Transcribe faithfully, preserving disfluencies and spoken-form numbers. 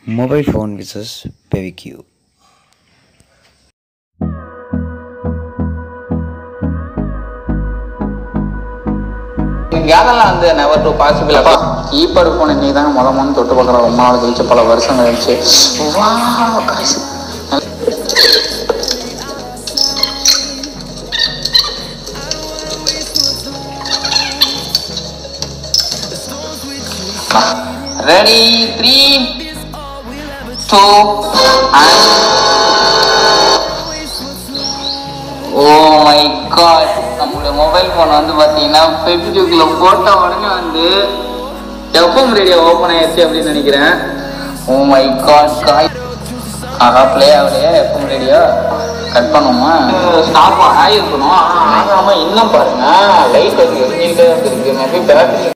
Mobile phone versus fevikwick. அதெல்லாம் வந்து never to possible. அப்பா கீப்பர் போன் இன்னைக்கு தாங்க முத முத தொட்டு பார்க்குறோம். ரொம்ப நாள் கழிச்சு, பல வருஷம் கழிச்சு. வாவ் காசு ready three two oh my God. நம்மளுடைய மொபைல் ஃபோன் வந்து பார்த்தீங்கன்னா ஃபெவிக்விக்ல போட்ட உடனே வந்து எஃப்எம் ரேடியோ ஓப்பன் ஆயிடுச்சு அப்படின்னு நினைக்கிறேன். ஓ மை காட் காய் ஆஹா பிளே ஆகலையா எஃப்எம் ரேடியோ? கட் பண்ணுவோமா? ஸ்டாப் ஆகிருக்கணும். ஆனால் ஆகாமல் இன்னும் பாருங்க லைட் வந்து எரிஞ்சுக்கிட்டே இருக்கு. Maybe battery